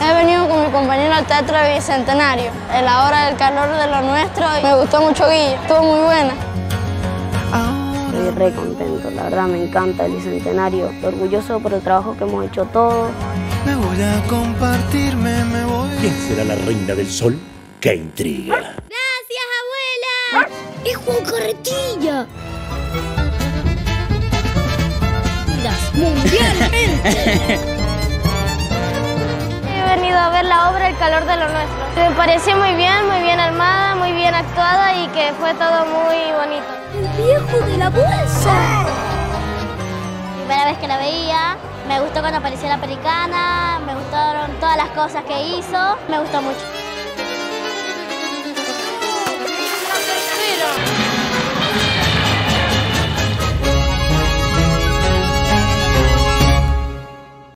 He venido con mi compañero al Teatro Bicentenario, en la hora del calor de lo nuestro, y me gustó mucho Guille, estuvo muy buena. Estoy re contento, la verdad me encanta el Bicentenario, estoy orgulloso por el trabajo que hemos hecho todos. Me voy a compartirme, me voy. ¿Quién será la reina del sol? ¡Qué intriga! ¡Gracias, abuela! ¡Es Juan Carretilla! ¡Mundialmente! He venido a ver la obra El calor de lo nuestro. Me pareció muy bien armada, muy bien actuada y que fue todo muy bonito. ¡El viejo de la bolsa! Primera vez que la veía, me gustó cuando apareció la pelicana, me gustaron todas las cosas que hizo, me gustó mucho.